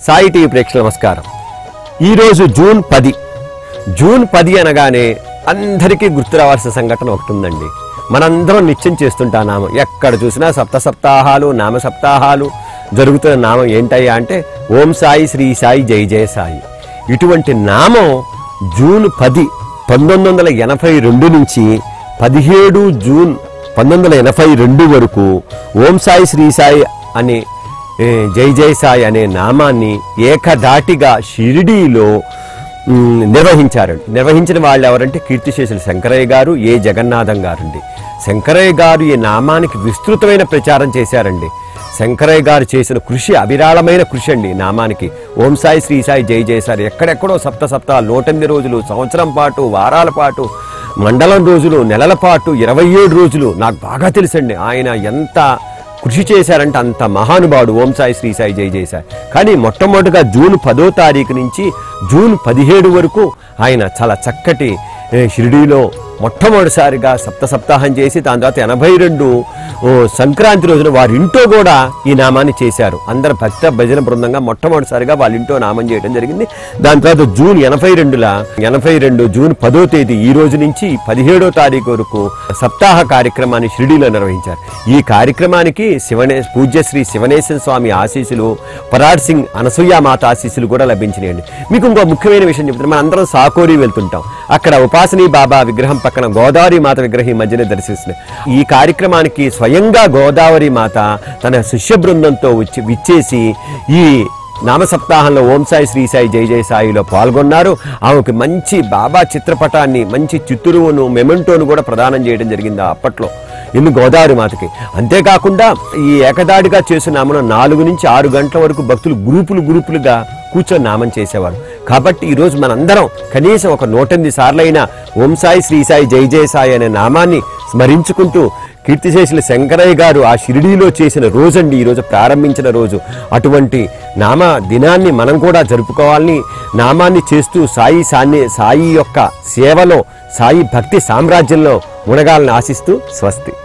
Sai TV ప్రేక్షకుల నమస్కారం. ఈరోజు జూన్ 10. జూన్ 10 అనగానే అందరికీ గుర్తు రావాల్సిన సంఘటన ఒకటి ఉందండి. మనందరం నిత్యం చేస్తుంటాం నామం. ఎక్కడ చూసినా సప్తాహాలు నామ సప్తాహాలు జరుగుతున్న నామం ఏంటయ్యా అంటే ఓం సాయి శ్రీ సాయి జై జయ సాయి. ఇటువంటి నామం జూన్ 10 1982 నుంచి 17 జూన్ 1982 వరకు ఓం సాయి శ్రీ సాయి అనే జై జై సాయి అనే నామాన్ని ఏకధాటిగా షిరిడీలో నిర్వహించారండి. నిర్వహించిన వాళ్ళు ఎవరంటే కీర్తిశేషులు శంకరయ్య గారు, ఏ జగన్నాథం గారండి. శంకరయ్య గారు ఈ నామానికి విస్తృతమైన ప్రచారం చేశారండి. శంకరయ్య గారు చేసిన కృషి అవిరాళమైన కృషి అండి. నామానికి ఓం సాయి శ్రీ సాయి జై జయ సాయి ఎక్కడెక్కడో సప్తాహాలు 108 రోజులు, సంవత్సరం పాటు, వారాల పాటు, మండలం రోజులు, నెలల పాటు, 27 రోజులు నాకు బాగా తెలుసండి. ఆయన ఎంత కృషి చేశారంటే అంత మహానుభావుడు ఓం సాయి శ్రీ సాయి జై జయ సాయి. కానీ మొట్టమొదటిగా జూన్ 10వ తారీఖు నుంచి జూన్ 17 వరకు ఆయన చాలా చక్కటి షిరిడీలో మొట్టమొదటిసారిగా సప్తాహం చేసి దాని తర్వాత 82 సంక్రాంతి రోజున వారి ఇంట్లో కూడా ఈ నామాన్ని చేశారు. అందరు భక్త భజన బృందంగా మొట్టమొదటిసారిగా వాళ్ళ ఇంట్లో నామం చేయడం జరిగింది. దాని తర్వాత జూన్ 82 జూన్ 10వ తేదీ ఈ రోజు నుంచి 17వ తారీఖు వరకు సప్తాహ కార్యక్రమాన్ని షిరిడీలో నిర్వహించారు. ఈ కార్యక్రమానికి పూజ్యశ్రీ శివనేశ్వర స్వామి ఆశీస్సులు, పరాడ్ సింగ్ అనసూయ మాత ఆశీస్సులు కూడా లభించినాయండి. మీకు ఇంకో ముఖ్యమైన విషయం చెప్తున్నా, మనం అందరం సాకోరి వెళ్తుంటాం. అక్కడ ఉపాసనీ బాబా విగ్రహం పక్కన గోదావరి మాత విగ్రహం ఈ మధ్యనే దర్శిస్తున్నాయి. ఈ కార్యక్రమానికి స్వయంగా గోదావరి మాత తన శిష్య బృందంతో విచ్చేసి ఈ నామ సప్తాహంలో ఓం సాయి శ్రీ సాయి జై జయ సాయిలో పాల్గొన్నారు. ఆమెకు మంచి బాబా చిత్రపటాన్ని, మంచి చిత్తూరును, మెమెంటోను కూడా ప్రదానం చేయడం జరిగింది అప్పట్లో ఇన్ని గోదావరి మాతకి. అంతేకాకుండా ఈ ఏకదాడిగా చేసిన నామను 4 నుంచి 6 గంటల వరకు భక్తులు గ్రూపులుగా కూర్చొని నామం చేసేవారు. కాబట్టి ఈరోజు మనందరం కనీసం ఒక 108 సార్లైనా ఓం సాయి శ్రీ సాయి జై జయ సాయి అనే నామాన్ని స్మరించుకుంటూ కీర్తిశేషులు శంకరయ్య గారు ఆ షిరిడీలో చేసిన రోజండి ఈరోజు ప్రారంభించిన రోజు. అటువంటి నామ దినాన్ని మనం కూడా జరుపుకోవాలని, నామాన్ని చేస్తూ సాయి యొక్క సేవలో, సాయి భక్తి సామ్రాజ్యంలో మునగాలని ఆశిస్తూ స్వస్తి.